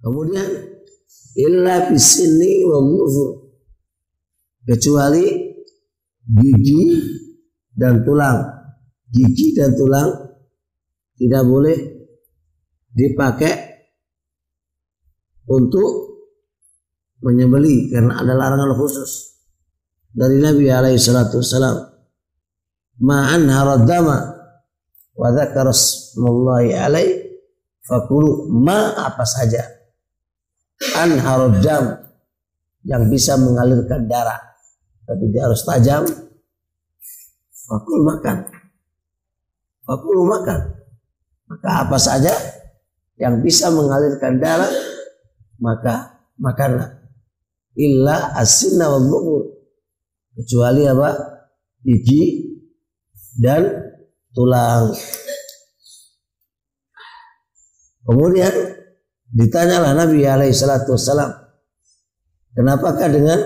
Kemudian illa bisinni wa dhufur, kecuali gigi dan tulang. Gigi dan tulang tidak boleh dipakai untuk menyembelih karena ada larangan khusus dari Nabi alaihi salatu wassalam. Ma'an haradama wa dzakara smallahi alaihi fakulu, ma apa saja an haradam yang bisa mengalirkan darah tapi dia harus tajam, fakul makan. Fakulu makan, maka apa saja yang bisa mengalirkan darah maka makanlah. Illa as-sinna wal dhufur, kecuali apa? Gigi dan tulang. Kemudian ditanyalah Nabi alaihi salatu wassalam, kenapakah dengan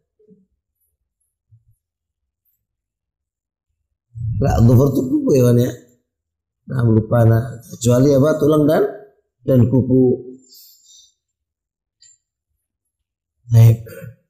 dhufur itu kuku ya? Nah, lupa kecuali apa? Tulang dan kuku. Baik.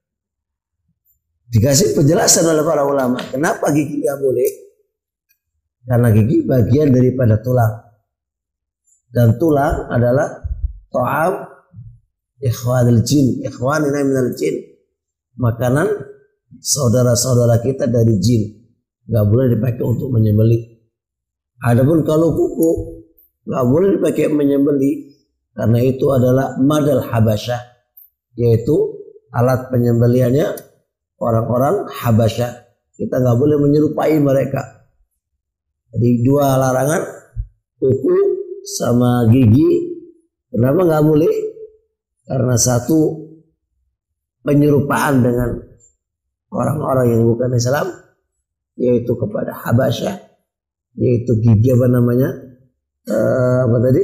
Dikasih penjelasan oleh para ulama kenapa gigi nggak boleh, karena gigi bagian daripada tulang dan tulang adalah ta'am ikhwanil jin, ikhwanina minal jin, makanan saudara-saudara kita dari jin, nggak boleh dipakai untuk menyembelih. Adapun kalau kuku nggak boleh dipakai menyembelih karena itu adalah madal habasyah, yaitu alat penyembelihannya orang-orang Habasyah. Kita nggak boleh menyerupai mereka. Jadi dua larangan, kuku sama gigi. Kenapa nggak boleh? Karena satu, penyerupaan dengan orang-orang yang bukan Islam, yaitu kepada Habasyah, yaitu gigi apa namanya? Apa tadi?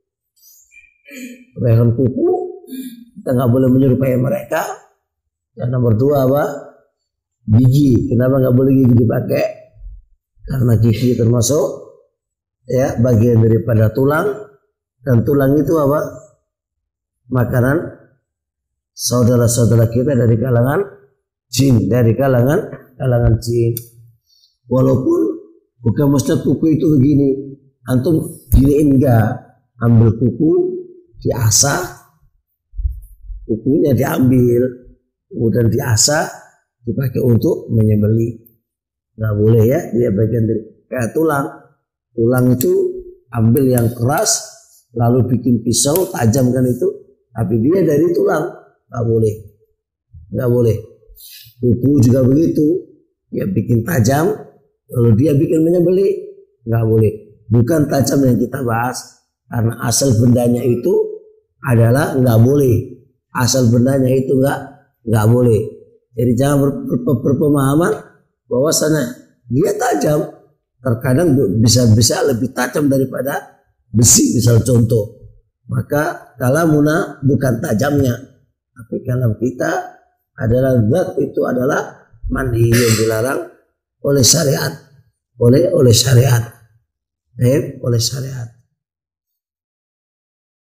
Leher kuku, kita nggak boleh menyerupai mereka. Dan nomor dua apa? Gigi. Kenapa nggak boleh gigi dipakai? Karena gigi termasuk ya bagian daripada tulang, dan tulang itu apa? Makanan saudara-saudara kita dari kalangan jin, dari kalangan jin. Walaupun bukan mesti kuku itu begini, antum giniin enggak, ambil kuku diasah, kukunya diambil, kemudian diasah, dipakai untuk menyembelih. Nggak boleh ya, dia bagian dari kayak tulang. Tulang itu ambil yang keras, lalu bikin pisau tajamkan itu, tapi dia dari tulang, nggak boleh, nggak boleh. Kuku juga begitu, dia bikin tajam, lalu dia bikin menyembelih, nggak boleh. Bukan tajam yang kita bahas, karena asal bendanya itu adalah nggak boleh. Asal bendanya itu nggak boleh. Jadi jangan berpemahaman bahwasanya dia tajam, terkadang bisa lebih tajam daripada besi, misal contoh. Maka kalamuna bukan tajamnya, tapi kalam kita adalah zat itu adalah manhi yang dilarang oleh syariat, oleh syariat, oleh syariat.